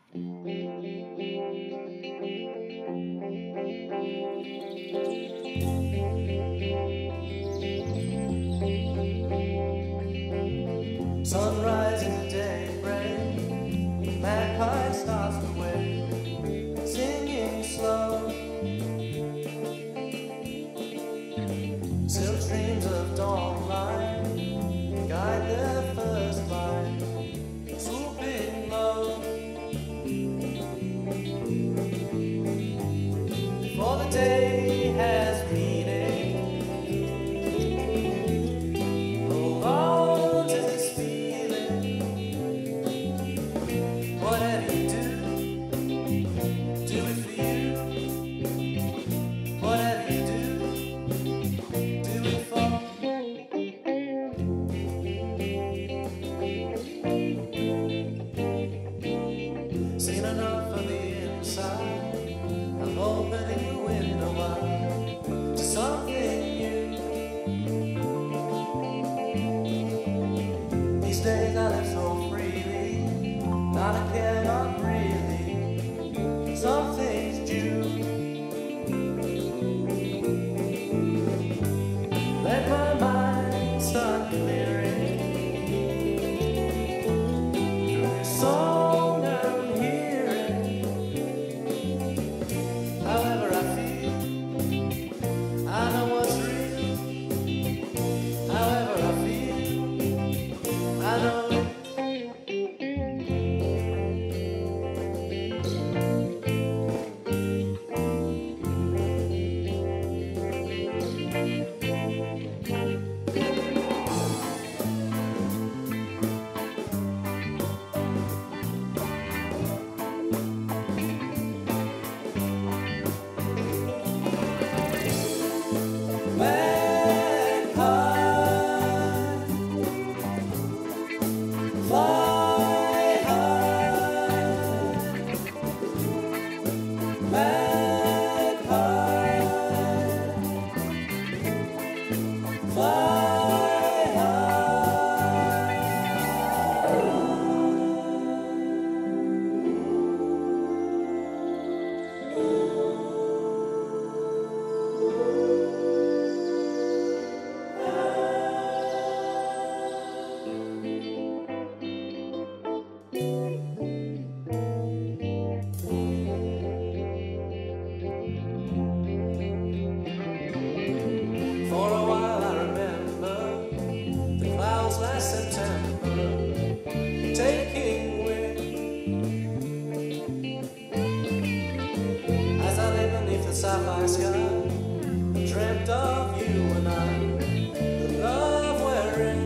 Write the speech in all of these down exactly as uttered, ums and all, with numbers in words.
Sunrise in the daybreak, Magpie starts to wake, singing slow. Silk streams of dawn light guide their first flight, swooping low. Before the day has meaning, hold on to this feeling. Whatever you do, do it for you. Whatever you do, do it for. Seen enough of the inside, I'm opening the window wide to something new. These days I live so freely, not a care, not really. Something's due. Let my mind start clearing through this song I'm hearing. However I feel, I know what's real. However I feel, I know it. For a while I remember the clouds last September taking wing. As I lay beneath the sapphire sky, I dreamt of you and I, the love we're in.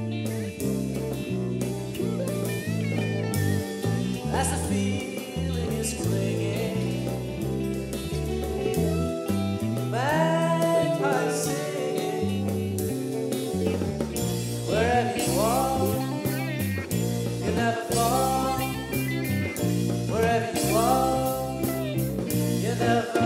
As the feeling is clinging, Magpie singing. Wherever you are, you never fall. Wherever you are, you never.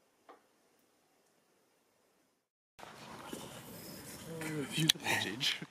Review the footage.